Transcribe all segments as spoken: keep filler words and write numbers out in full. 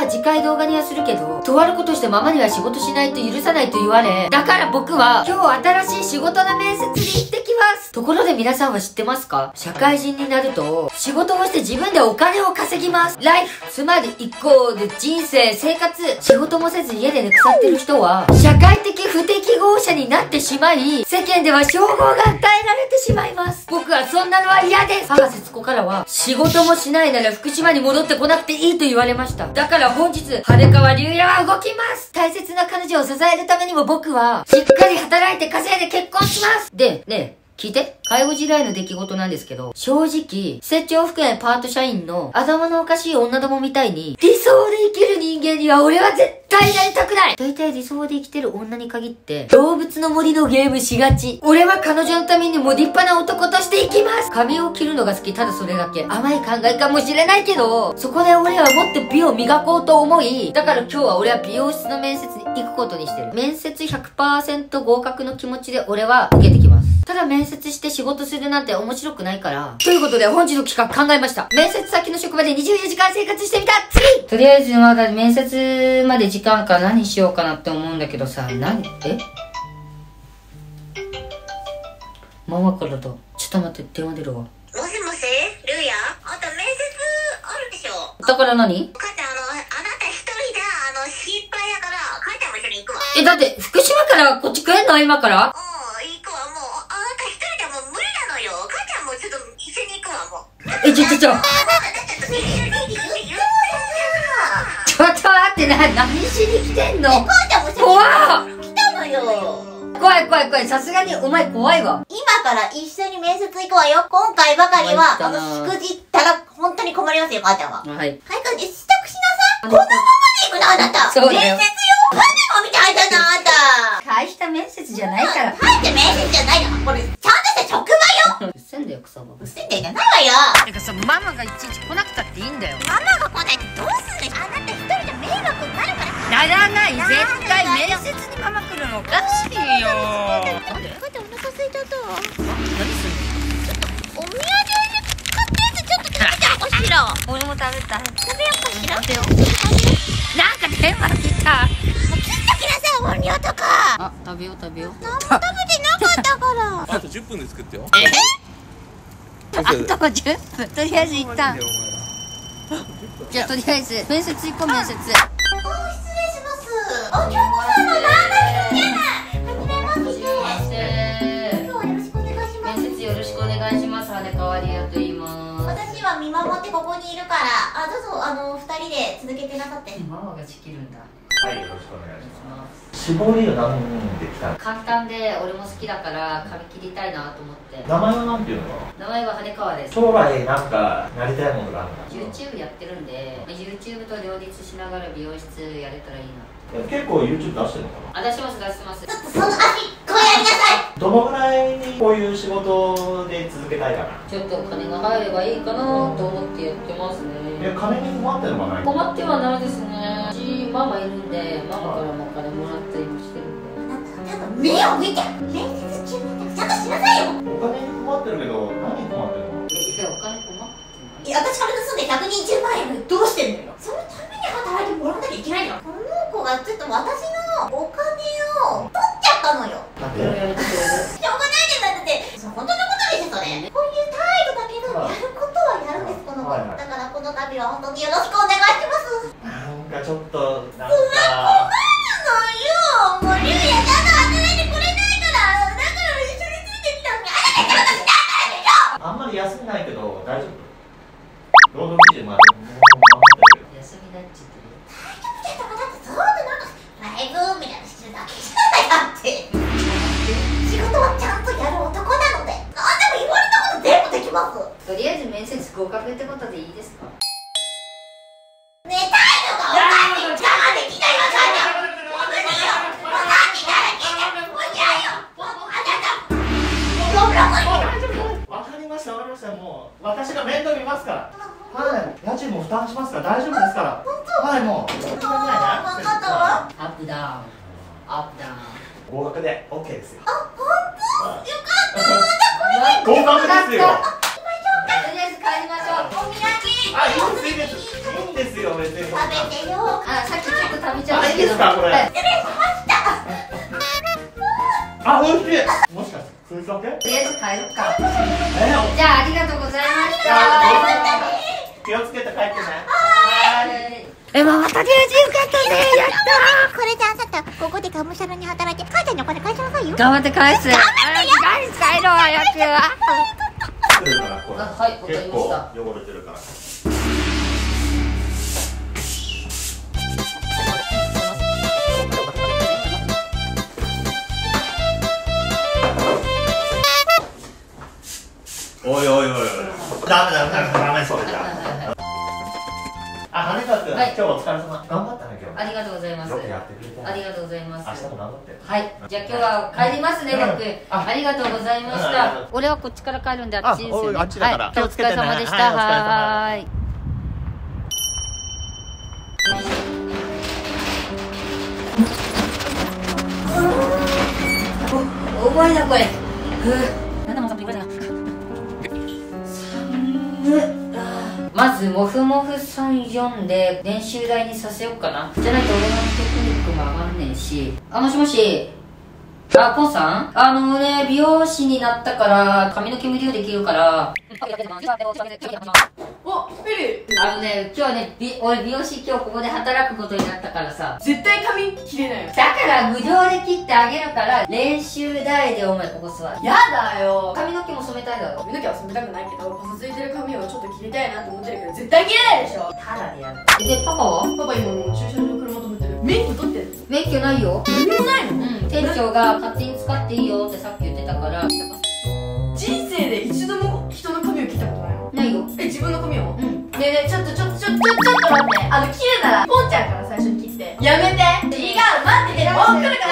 次回動画にはするけど、とあることしてママには仕事しないと許さないと言われ、だから僕は今日新しい仕事の面接に行ってきます。ところで皆さんは知ってますか？社会人になると、仕事をして自分でお金を稼ぎます。ライフ、つまりイコール人生、生活、仕事もせず家で寝腐ってる人は、社会的不適合者になってしまい、世間では称号が与えられてしまいます。僕はそんなのは嫌です。母節子からは、仕事もしないなら福島に戻ってこなくていいと言われました。だから本日、羽川龍也は動きます。大切な彼女を支えるためにも僕は、しっかり働いて稼いで結婚します。で、ねえ、聞いて。介護時代の出来事なんですけど、正直、施設長含めパート社員の頭のおかしい女どもみたいに、理想で生きる人間には俺は絶対なりたくない。大体理想で生きてる女に限って、動物の森のゲームしがち。俺は彼女のためにも立派な男として生きます。髪を切るのが好き、ただそれだけ。甘い考えかもしれないけど、そこで俺はもっと美を磨こうと思い、だから今日は俺は美容室の面接に行くことにしてる。面接 ひゃくパーセント 合格の気持ちで俺は受けてきます。ただ面接して仕事するなんて面白くないから。ということで本日の企画考えました。面接先の職場でにじゅうよじかん生活してみた。次とりあえずまだ面接まで時間か何しようかなって思うんだけどさ、何えママからだ。ちょっと待って、電話出るわ。 もしもしルーヤ、あんた面接あるでしょ。 だから何？ 母ちゃん、あの、あなた一人じゃ、あの、心配やから、母ちゃんも一緒に行くわ。 え、だって福島からこっち来れんの今から？ うん、行くわ、もう。あなた一人じゃもう無理なのよ。母ちゃんもちょっと一緒に行くわ、もう。 え、ちょちょちょ。ちょっと待って、な、何しに来てんの？ 母ちゃんも一緒に怖っ！ 来たのよ。 怖い怖い怖い。さすがにお前怖いわ。 今から一緒に面接行くわよ。今回ばかりは、あの、しくじったら本当に困りますよ、母ちゃんは。 はい。 はい、支度しなさい。このままで行くの、あなた。 そうだよ。 面接よ。花子みたいだな、あんた。 大した面接じゃないから。 大した面接じゃないの。これ、ちゃんとした職場よ。 うっせんだよ、草は。 うっせんだよじゃないわよ。 てかさ、ママがいちいち来なくたっていいんだよ。 ママが来ないとどうするの？あなた一人じゃ迷惑になるから。 ならない。絶対面接にママ来るのおかしいよ。 なんで？お腹空いちゃったわ。 何すんの？ お土産で買ったやつちょっと食べちゃおうかしら。 俺も食べたい。 食べようかしら。 食べよう。なんか電話来た。 もう切っときなさい、音量とか。 あ、食べよう食べよう。 何も食べてなかったから。 あとじゅっぷんで作ってよ。 え？あとじゅっぷん。とりあえず一旦。じゃあとりあえず面接行こう面接。 あ、失礼します。あ、京子さんのラーメンじゃない。はじめまして。今日はよろしくお願いします。 面接よろしくお願いします。羽川理也と言います。 私は見守ってここにいるから、あ、どうぞ、あの、二人で続けてなさって。 ママが仕切るんだ。 はい、よろしくお願いします。絞りを何できた？ 簡単で俺も好きだから髪切りたいなと思って。 名前は何ていうの？ 名前は羽川です。 将来なんかなりたいものがあるの？ YouTube やってるんで YouTube と両立しながら美容室やれたらいいな。 結構 YouTube 出してるのかな？ あ、出します出してます。 ちょっとその足、こうやりなさい。 どのぐらいにこういう仕事で続けたいかな？ ちょっとお金が入ればいいかなと思ってやってますね。 え、金に困ってるのかない？ 困ってはないですね。うちママいるんで、ママからもお金もらったりもしてるんで。 あなた、ちゃんと目を見て。面接中にちゃんとしなさいよ。 お金に困ってるけど、何に困ってるの？ え、いや、お金困ってない。 いや、私から盗んでひゃくにじゅうまんえんどうしてんのよ。そのために働いてもらわなきゃいけないの。この子がちょっと私のお金を取っちゃったのよ。 なんそれで？ やめてくれる？ しょうがないじゃなくて、それ本当のことでしょ、それ。こういう態度だけど、やることはやるんです、この子。 はいはいだからこの度は本当によろしくお願いします。 なんかちょっと、なんかそうよ、もうリュウヤちゃんと働いてくれないから、だから一緒についてきたのに、あなたちゃんとしなかったでしょ。 あんまり休みないけど大丈夫？労働基準まあもう守ってるけど。 休みだっちってる。 大丈夫ちゃんとだってずーっとなんかライブみたいなのしてるだけじゃないだって。仕事はちゃんとやる男なので、何でも言われたこと全部できます。 とりあえず面接合格ってことでいいですか？ ねえ、態度がおかしい。我慢できないわ、母ちゃん。もう無理よ。もうさっきから聞いて。もう嫌よ。もうあなた。もうロブロブ。 わかりましたわかりました。もう私が面倒見ますから。はい、家賃も負担しますから大丈夫ですから。はい、もうそんなぐらいね。 分かったわ。 アップダウンアップダウン。 合格で OK ですよ。 あ、本当？よかった。じゃあこれで合格ですよ。 とりあえず帰りましょう。 お土産。 あ、いいですいいですいいんですよ別に。 食べてでよ。 あ、さっきちょっと食べちゃったけど。 あ、いいですかこれ。 はい失礼しました。 あ、美味しい。もしかしてそれだけ？ とりあえず帰ろうか。 えー、 じゃあありがとうございました。 気をつけて帰ってね。 はい。え、ママとりあえずよかったね。やったこれであなたここでがむしゃらに働いて母ちゃんにお金返しなさいよ。 ー。頑張って返す。頑張ってよ。帰ろう早く。 来るからこれ。 あ、はい、わかりま結構した。 汚れてるから。おいおいおいおい。ダメダメダメダメそれじゃ。あ、羽川君、 はい今日お疲れ様。頑張ったね今日。 ありがとうございます。 よくやってくれた。 ありがとうございます。 明日も頑張って。 はい、じゃあ今日は帰りますね、 うん僕。 あありがとうございましうんありがとたう。 俺はこっちから帰るんで、あっちですよね。 あおいあっちだからはい、 気をつけてねお疲れ様でした。 はいお疲れ様はーい。お、重いなこれ。ふう。なんだもんさんと言われたな。まずモフモフさん読んで練習台にさせようかな。じゃないと俺のテクニックも上がんねえし。あ、もしもし。あ、ポンさん、あのね、美容師になったから髪の毛無料できるから。 お、フィリあのね、今日ね、美俺美容師今日ここで働くことになったからさ。 絶対髪切れないよ。 だから無料で切ってあげるから、練習台でお前ここ座る。 やだよ。 髪の毛も染めたいだろ。 髪の毛は染めたくないけど、パサついてる髪をちょっと切りたいなと思ってるけど、絶対切れないでしょ。 ただでやる。で、パパはパパ今もう駐車場車止めてる。免許取ってる。 免許ないよ。 何もないの？ うん、店長が勝手に使っていいよってさっき言ってたから。 人生で一度も人の髪を切ったことないの？ ないよ。 え、自分の髪を？ うん。 ねえねえ、ちょっとちょっとちょっとちょっと待って。あの、切るなら、ポンちゃんから最初に切って。やめて。違う、待ってて。もう来るから。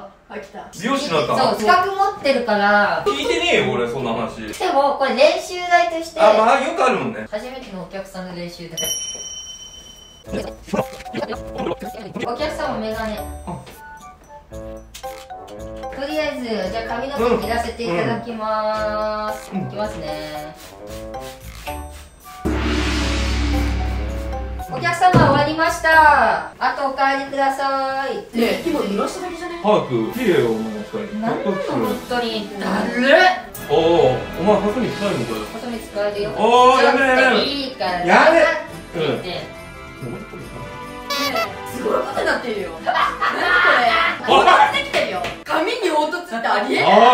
あ、来た。 美容師になったそう、資格持ってるから。 聞いてねえよ俺そんな話。 でも、これ練習台として。 あ、まあよくあるもんね。 初めてのお客さんの練習台。お客さんもメガネ。とりあえず、じゃあ髪の毛切らせていただきまーす。 うんいきますね。お客様終わりました。あとお帰りください。 ねえ、今濡らしただけじゃね？ 早く切れよお前二人。 なんなの本当にだるっ。 おお、お前ハサミ使えるのこれ。 ハサミ使えるよ。 おーやめろやめろちょっといいからやめ黙ってて。 ねえ、すごいことになってるよ。何これ？ おい凹凸できてるよ。髪に凹凸ってありえない。 おい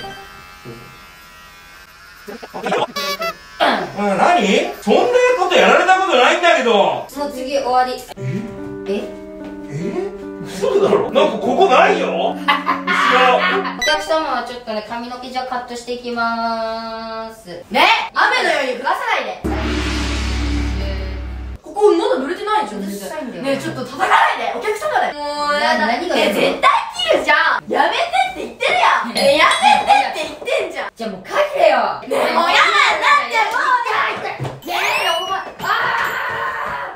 お前何？そんなことやられたことないんだけど。 もう次終わり。え？ え？嘘だろ。なんかここないよ。後ろ。 お客様はちょっとね、髪の毛じゃカットしていきまーす。 ねえ、雨のように降らさないで。ここまだ濡れてないじゃん。 うるさいんだよねえ、ちょっと叩かないで。お客様だよ。もうやだ。 何がねえ、絶対切るじゃん。やめてって言ってるやん。ねえ、やめてって言ってんじゃん。 じゃあもう帰れよ。 ねえ、もうやだ。なんでもう。 ねえ、お前。あ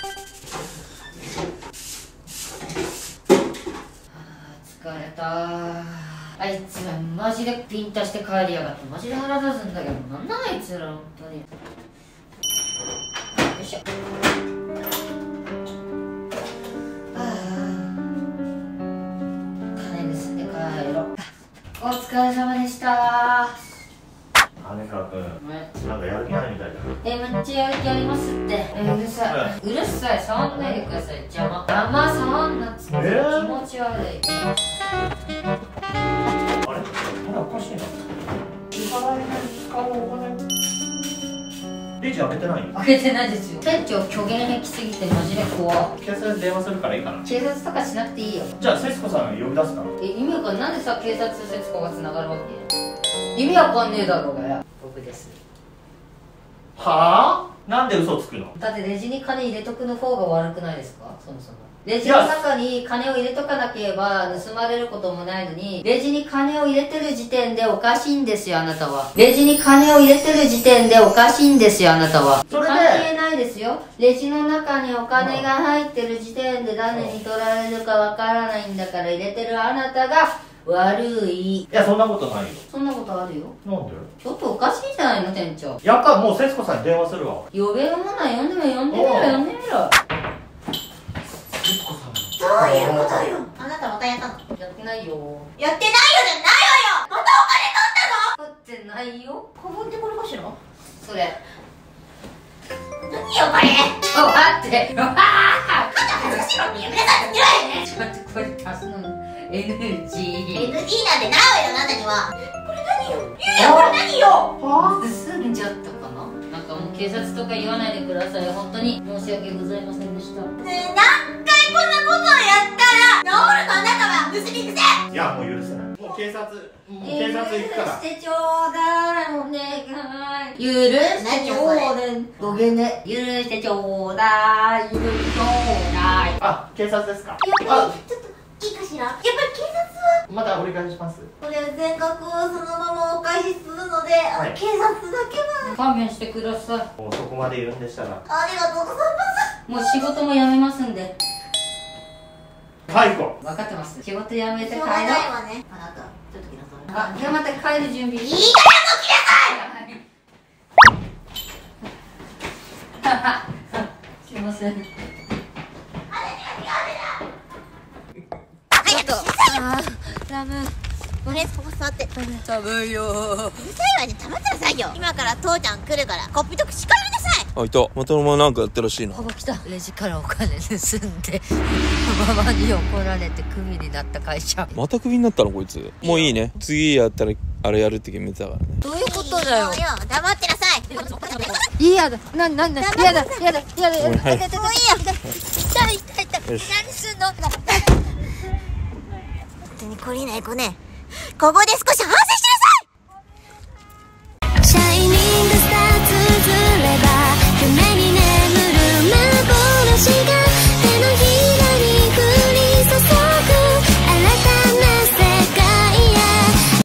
ー疲れたー。あいつはマジでピンタして帰りやがってマジで腹立つんだけど、なんなんあいつら本当に。よいしょ。あー金盗んで帰ろう。お疲れ様でしたー。 羽川君、 ごめん。 なんかやる気ないみたいだ。 え、めっちゃやる気ありますって。え、うるさい。うるさい。触んないでください。邪魔。邪魔触んなっつって。 えー気持ち悪い。 あれ？まだおかしいな。支払いに使うお金。レジ開けてない？ 開けてないですよ。店長虚言癖すぎてマジで怖い。 警察に電話するからいいかな。 警察とかしなくていいよ。 じゃあ節子さん呼び出すから。 え、意味わかんない。なんでさ、警察と節子が繋がるわけ？意味わかんねえだろうがよ。僕です。 はあ？なんで嘘つくの？ だってレジに金入れとくの方が悪くないですか？そもそもレジの中に金を入れとかなければ盗まれることもないのに、レジに金を入れてる時点でおかしいんですよ、あなたは。レジに金を入れてる時点でおかしいんですよ、あなたは。 それで関係ないですよ。レジの中にお金が入ってる時点で誰に取られるかわからないんだから、入れてるあなたが悪い。 いや、そんなことないよ。 そんなことあるよ。 なんで？ ちょっとおかしいじゃないの、店長。 やっぱもう節子さんに電話するわ。 呼べるものは呼んでみろ、呼んでみろ、呼んでみろ。 子さんどういうことよ。あなたまたやったの？ やってないよ。 やってないよじゃないわよ。またお金取ったの？ 取ってないよ。 古文ってこれかしら？ それ。 何よこれ。 ちょ、待って。うわあんた恥ずかしいのにやめなさいって言わないよね。 ちょっとこれ足すの エヌジー。 エヌジー なんてないわよ、あなたには。これ何よ。ゆうやこれ何よ。 盗んじゃったかな。なんかもう警察とか言わないでください。本当に申し訳ございませんでした。 ねえ、何回こんなことをやったら治るのあなたは。盗み癖。 いやもう許せない。もう警察もう警察行くから。 許してちょうだい、お願い。許してちょうだい。ごめんね。許してちょうだい。許してちょうだい。 あ、警察ですか。 やっぱりちょっといいかしら。やっぱり警察はまた折り返します。 これ全額をそのままお返しするので、 はい警察だけは勘弁してください。 もうそこまで言うんでしたらありがとうございます。 もう仕事も辞めますんで。 解雇。 分かってます。仕事辞めて帰ろう。 しょうがないわね。あなたちょっと来なさい。 あ、じゃあまた帰る準備。 いいからもう来なさい。 すいません。 ちょっとあーラムこれここ座って寒いよ。 うるさいわね。黙ってなさいよ。今から父ちゃん来るからこっぴとくしかめなさい。 あ、いた。またお前なんかやってるらしいな。 パパ来た。レジからお金盗んでママに怒られてクビになった会社。 またクビになったのこいつ。もういいね。次やったらあれやるって決めてたからね。 どういうことだよ。 もうよ黙ってなさい。 いやだ。な、なんだ。やだ。やだ。やだ。やだ。 はいもういいよ。痛い痛い痛い。 よし何すんの。本当に懲りない子ね。ここで少し反省して